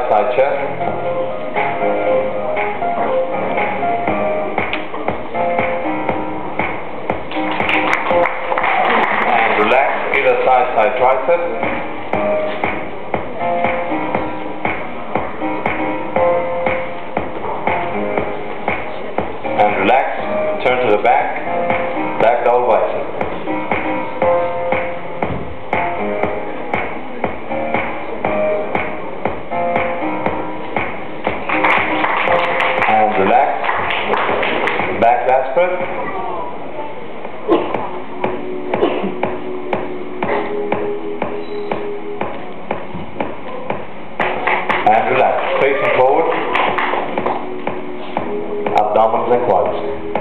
side chest. And relax either side tricep. And relax, turn to the back double bicep. And relax, back lat spread. And relax, facing forward, abdominals and quads.